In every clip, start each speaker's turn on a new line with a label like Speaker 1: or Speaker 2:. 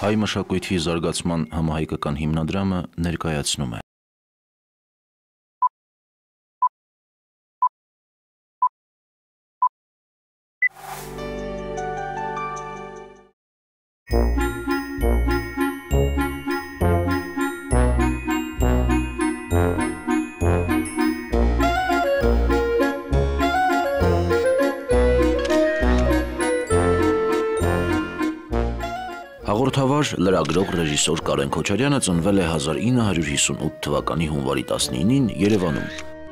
Speaker 1: Հայ մշակույթի զարգացման համահայկական հիմնադրամը ներկայացնում է։ Հաղորդավար, լրագրող, ռեժիսոր Կարեն Քոչարյանը ծնվել է 1958 թվականի հունվարի 19-ին Երևանում։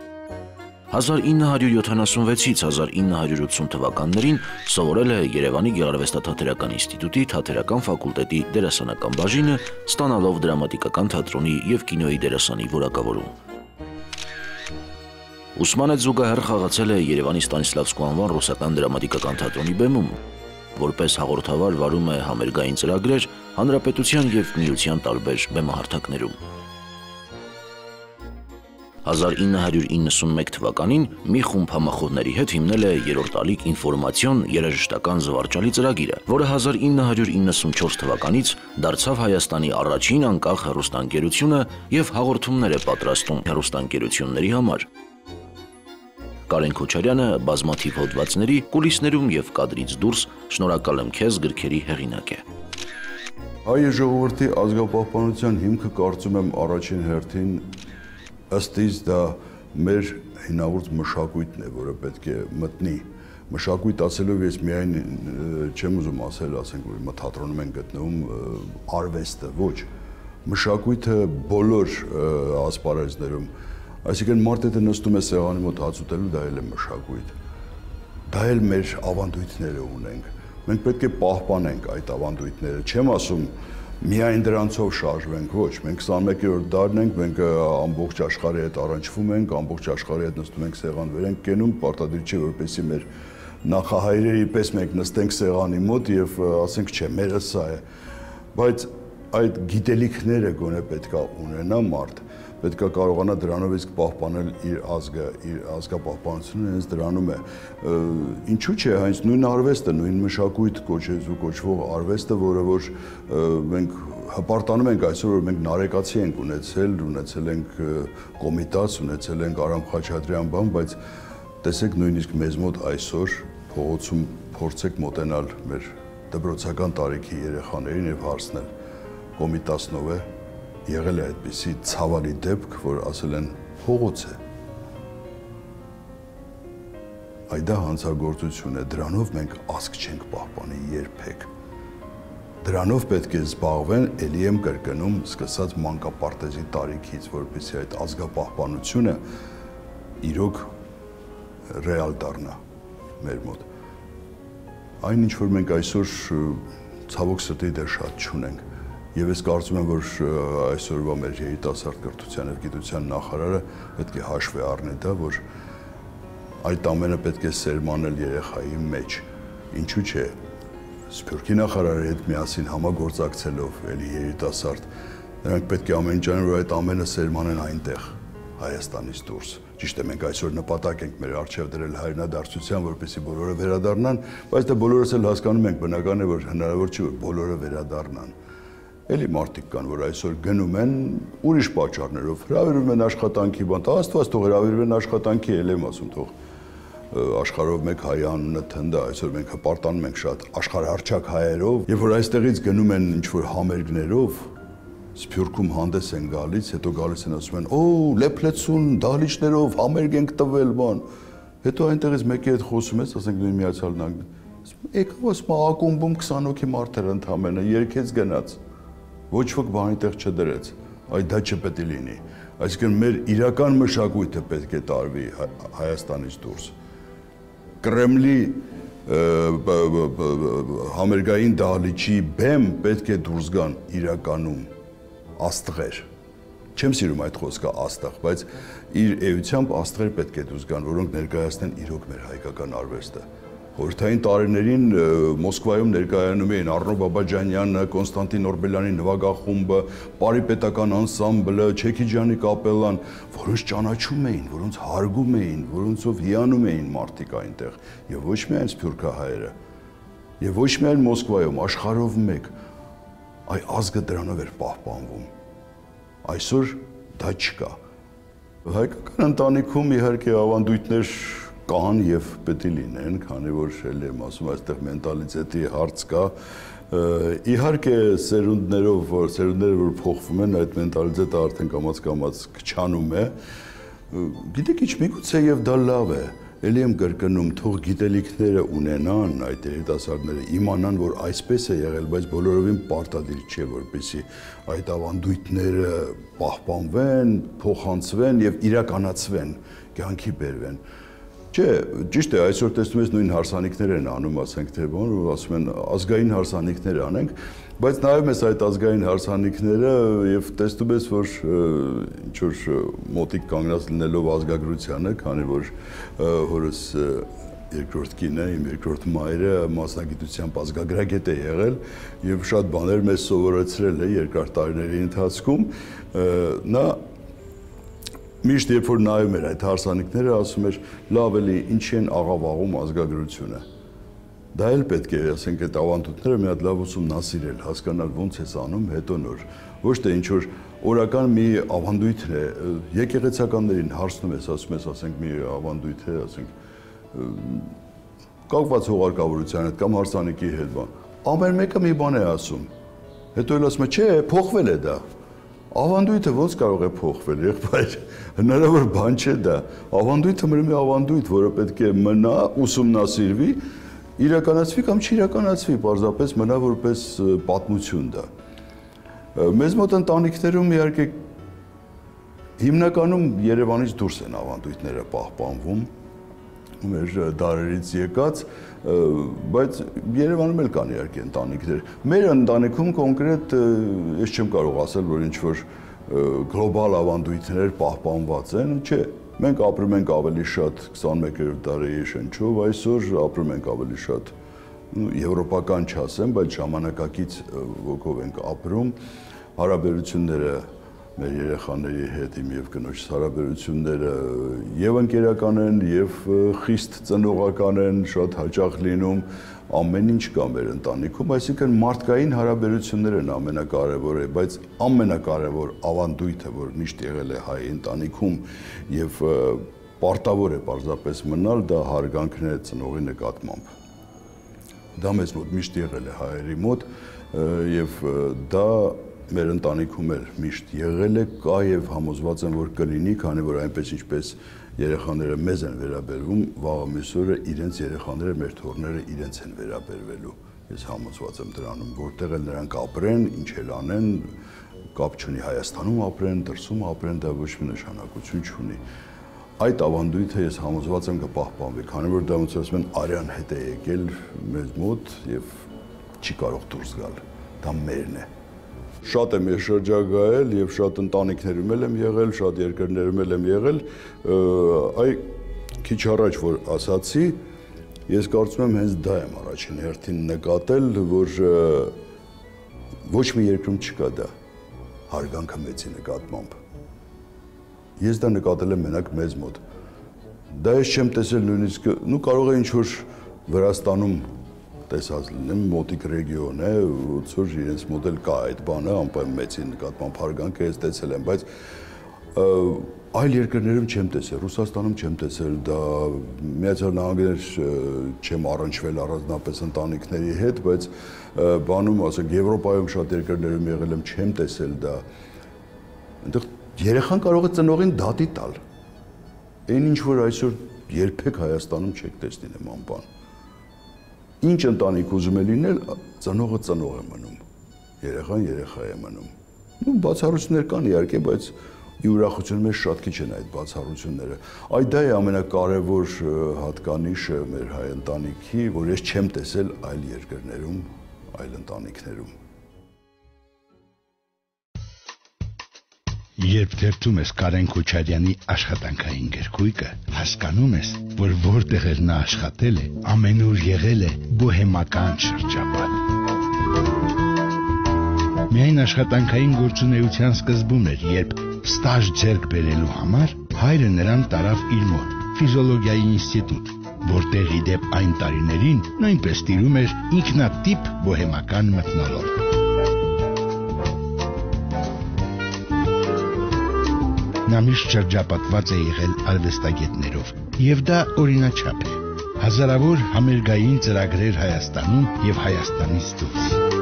Speaker 1: 1976-ից 1980 թվականներին սովորել է Երևանի Գեղարվեստաթատերական ինստիտուտի թատերական ֆակուլտետի դերասանական բաժինը, ստանալով դրամատիկական թատրոնի և կինոյի դերասանի որակավորում։ Ուսմանը զուգահեռ խաղացել է Երևանի Ստանիսլավսկու անվան ռուսական դրամատիկական թատրոնի բեմում, որպես հաղորդավար վարում է համերգային ծրագրեր հանրապետության և միության տարբեր բեմահարթակներում։ 1991 թվականին մի խումբ համախոհների հետ հիմնել է երրորդ ալիք ինֆորմացիոն երաժշտական զվարճալի ծրագիրը, որը 1994 թվականից դարձավ Հայաստանի առաջին անկախ հեռուստաընկերությունը և հաղորդումներ է պատրաստում հեռուստաընկերությունների համար։ Կարեն Քոչարյանը բազմաթիվ հոդվածների, կուլիսներում և կադրից դուրս «Շնորհակալ եմ քեզ» գրքերի հեղինակ է։
Speaker 2: Հայ ժողովրդի ազգապահպանության հիմքը կարծում եմ առաջին հերթին ըստ իս դա մեր հինավուրց մշակույթն է, որը պետք է մտնի։ Մշակույթ ասելով ես միայն չեմ ուզում ասել, ասենք որ հիմա թատրոնում են գտնվում արվեստը, ոչ։ Մշակույթը բոլոր ասպարեզներում, այսինքն մարդ եթե նստում է սեղանի մոտ հաց ուտելու, դա էլ է մշակույթ։ Դա էլ մեր ավանդույթները ունենք։ Մենք պետք է պահպանենք այդ ավանդույթները։ Չեմ ասում միայն դրանցով շարժվենք, ոչ, մենք 21-րդ դարն ենք, մենք ամբողջ աշխարհի հետ առնչվում ենք, ամբողջ աշխարհի հետ նստում ենք սեղան վեր ենք կենում, պարտադիր չէ որպեսզի մեր նախահայրերի պես մենք նստենք սեղանի մոտ եւ ասենք չէ, մերը սա է։ Բայց այդ գիտելիքները գոնե պետքա ունենա մարդ, պետքա կարողանա դրանով իսկ պահպանել իր ազգը, իր ազգապահպանությունը հենց դրանում է։ Ինչու՞ չէ, հենց նույն արվեստը, նույն մշակույթ կոչվող արվեստը, որը որ մենք հպարտանում ենք այսօր, որ մենք նարեկացի ենք ունեցել ենք Կոմիտաս, ունեցել ենք Արամ Խաչատրյան բան, բայց տեսեք նույնիսկ մեզ մոտ այսօր փողոցում փորձեք մոտենալ մեր դպրոցական տարիքի երեխաներին եւ հարցնել Կոմիտասնով է, եղել է այդպիսի ցավալի դեպք, որ ասել են փողոց է։ Այդ դա հանցագործություն է, դրանով մենք ազգ չենք պահպանի երբեք։ Դրանով պետք է զբաղվեն, ելի եմ կրկնում, սկսած մանկապարտեզի տարիքից, որպեսզի այդ ազգապահպանությունը իրոք ռեալ դառնա մեր մոտ։ Այն ինչ որ մենք այսօր ցավոք սրտի դեռ շատ չունենք։ Եվ ես կարծում եմ, որ այսօրվա մեր երիտասարդ կրթության և գիտության նախարարը պետք է հաշվի առնի դա, որ այդ ամենը պետք է սերմանել երեխայի մեջ։ Ինչու՞ չէ, Սփյուռքի նախարարի հետ միասին համագործակցելով, էլի երիտասարդ, նրանք պետք է ամեն ինչ անեն, որ այդ ամենը սերմանեն այնտեղ, Հայաստանից դուրս։ Ճիշտ է, մենք այսօր նպատակ ենք մեր առջև դրել հայրենադարձության, որպեսզի բոլորը վերադառնան, բայց դա բոլորս էլ հասկանում ենք, բնական է, որ հնարավոր չի, որ բոլորը վերադառնան։ Էլի մարդիկ կան, որ այսօր գնում են ուրիշ պատճառներով, հրավիրվում են աշխատանքի բան, Աստված թող հրավիրվեն աշխատանքի, էլ եմ ասում, թող աշխարհով մեկ հայ անունը թնդա, այսօր մենք հպարտանում ենք շատ աշխարհահռչակ հայերով, երբ որ այստեղից գնում են ինչ-որ համերգներով, Սփյուռքում հանդես են գալիս, հետո գալիս են ասում են, լեփլեցուն դահլիճներով համերգ ենք տվել, բան։ Հետո այնտեղից մեկի հետ խոսում ես, ասենք նույն Միացյալ Նահանգներ։ Եկավ ասում ակումբում 20 հոգի մարդ էր ընդամենը, երկեց գնաց։ Ոչ ոք բանի տեղ չդրեց, այդ դա չպետք է լինի։ Այսինքն մեր իրական մշակույթը պետք է տարվի Հայաստանից դուրս։ Կրեմլի համերգային դահլիճի բեմ պետք է դուրս գան իրականում աստղեր։ Չեմ սիրում այդ խոսքը աստղ, բայց իր էությամբ աստղեր պետք է դուրս գան, որոնք ներկայացնեն իրոք մեր հայկական արվեստը։ Խորհրդային տարիներին Մոսկվայում ներկայանում էին Առնո Բաբաջանյանը, Կոնստանտին Օրբելյանի նվագախումբը, Պարի պետական անսամբլը, Չեքիջյանի կապելան, որոնց ճանաչում էին, որոնց հարգում էին, որոնցով հիանում էին մարդիկ այնտեղ, եւ ոչ միայն սփյուռքահայերը, եւ ոչ միայն Մոսկվայում, աշխարհով մեկ։ այ ազգը դրանով էր պահպանվում։ Այսօր դա չկա։ Հայկական ընտանիքում իհարկե ավանդույթներ կան եւ պետք է լինեն, քանի որ ելի եմ ասում, այստեղ մենտալիտետի հարց կա։ Իհարկե սերունդները որ փոխվում են, այդ մենտալիտետը արդեն կամաց քչանում է։ Գիտեք ինչ, միգուցե եւ դա լավ է։ Էլի եմ կրկնում, թող գիտելիքները ունենան այդ երիտասարդները, իմանան, որ այսպես է եղել, բայց բոլորովին պարտադիր չէ, որպեսզի այդ ավանդույթները պահպանվեն, փոխանցվեն եւ իրականացվեն, կյանքի բերվեն։ Չէ, ճիշտ է, այսօր տեսնում ես նույն հարսանիքներ են անում, ասենք թե բան, ասում են ազգային հարսանիքներ անենք, բայց նայում ես այդ ազգային հարսանիքները եւ տեսնում ես, որ ինչ որ մոտիկ կանգնած լինելով ազգագրությանը, քանի որ հորս երկրորդ կինը, իմ երկրորդ մայրը մասնագիտությամբ ազգագրագետ է եղել եւ շատ բաներ մեզ սովորեցրել է երկար տարիների ընթացքում, նա միշտ երբ որ նայում էր այդ հարսանիքները, ասում էր, լավ էլի ինչ են աղավաղում ազգագրությունը։ Դա էլ պետք է, ասենք, այդ ավանդույթները մի հատ լավ ուսումնասիրել, հասկանալ ոնց է անում, հետո նոր։ Ոչ թե ինչ որ օրական մի ավանդույթ է, եկեղեցականներին հարցնում ես, ասում ես, ասենք, մի ավանդույթ է, ասենք, կապված հողարկավորության հետ կամ հարսանիքի հետ բան։ Ամեն մեկը մի բան է ասում։ Հետո էլ ասում է, չէ, փոխվել է դա։ Ավանդույթը ոնց կարող է փոխվել, եղբայր, հնարավոր բան չէ դա։ Ավանդույթը մի ավանդույթ, որը պետք է մնա, ուսումնասիրվի, իրականացվի կամ չիրականացվի, պարզապես մնա որպես պատմություն դա։ Մեզ մոտ ընտանիքներում իհարկե հիմնականում Երևանից դուրս են ավանդույթները պահպանվում, մեր դարերից եկած, բայց Երևանում էլ կան իհարկե ընտանիքներ։ Մեր ընտանիքում կոնկրետ ես չեմ կարող ասել, որ ինչ որ գլոբալ ավանդույթներ պահպանված են, չէ, մենք ապրում ենք ավելի շատ 21-րդ դարի շնչով, այսօր ապրում ենք ավելի շատ եվրոպական չասեմ, բայց ժամանակակից ոգով ենք ապրում, հարաբերությունները մեր երեխաների հետ իմ եւ կնոջս հարաբերությունները եւ ընկերական են եւ խիստ ծնողական են, շատ հաճախ լինում, ամեն ինչ կա մեր ընտանիքում, այսինքն մարդկային հարաբերություններ են ամենակարևորը, բայց ամենակարևոր ավանդույթը, որ միշտ եղել է հայ ընտանիքում եւ պարտավոր է պարզապես մնալ, դա հարգանքն է ծնողի նկատմամբ։ Դա մեզ մոտ միշտ եղել է հայերի մոտ եւ դա մեր ընտանիքում էլ միշտ եղել է, կա եւ համոզված եմ, որ կլինի, քանի որ այնպես ինչպես երեխաները մեզ են վերաբերվում, վաղը մյուս օրը իրենց երեխաները, մեր թոռները իրենց են վերաբերվելու։ Ես համոզված եմ դրանում, որտեղ էլ նրանք ապրեն, ինչ էլ անեն, կապ չունի Հայաստանում ապրեն, դրսում ապրեն, դա ոչ մի նշանակություն չունի։ Այդ ավանդույթը ես համոզված եմ կպահպանվի, քանի որ դա ոնց ասում են արյան հետ է եկել մեզ մոտ եւ չի կարող դուրս գալ։ Դա մերն է։ Շատ եմ ես շրջագայել եւ շատ ընտանիքներում եմ եղել, շատ երկրներում եմ եղել, այ քիչ առաջ որ ասացի, ես կարծում եմ հենց դա եմ առաջին հերթին նկատել, որ ոչ մի երկրում չկա դա հարգանքը մեծի նկատմամբ։ Ես դա նկատել եմ մենակ մեզ մոտ։ Դա ես չեմ տեսել նույնիսկ, կարող է ինչ որ Վրաստանում տեսած լինեմ, մոտիկ ռեգիոն է, ոնց որ իրենց մոտ էլ կա այդ բանը, անպայման մեծի նկատմամբ հարգանքը ես տեսել եմ, բայց այլ երկրներում չեմ տեսել, Ռուսաստանում չեմ տեսել, դա Միացյալ Նահանգներ չեմ առնչվել առանձնապես ընտանիքների հետ, բայց բանում, ասենք, Եվրոպայում շատ երկրներում եղել եմ, չեմ տեսել դա։ Այնտեղ երեխան կարող է ծնողին դատի տալ։ Այն ինչ որ այսօր երբեք Հայաստանում չեք տեսնի նման բան։ Ինչ ընտանիք ուզում է լինել, ծնողը ծնող է մնում, երեխան երեխա է մնում։ Բացառություններ կան իհարկե, բայց ի ուրախություն մեզ շատ քիչ են այդ բացառությունները։ Այդ դա է ամենակարևոր հատկանիշը մեր հայ ընտանիքի, որ ես չեմ տեսել այլ երկրներում, այլ ընտանիքներում։
Speaker 3: Երբ թերթում ես Կարեն Քոչարյանի աշխատանքային գրքույկը, հասկանում ես, որ որտեղ էր նա աշխատել է, ամենուր եղել է բոհեմական շրջապատ։ Միայն աշխատանքային գործունեության սկզբում էր, երբ ստաժ ձեռք բերելու համար հայրը նրան տարավ իր մոտ, ֆիզիոլոգիայի ինստիտուտ, որտեղ ի դեպ այն տարիներին նույնպես տիրում էր ինքնատիպ բոհեմական մթնոլորտ։ Նա միշտ շրջապատված է եղել արվեստագետներով, եւ դա օրինաչափ է։ Հազարավոր համերգային ծրագրեր Հայաստանում եւ Հայաստանից դուրս։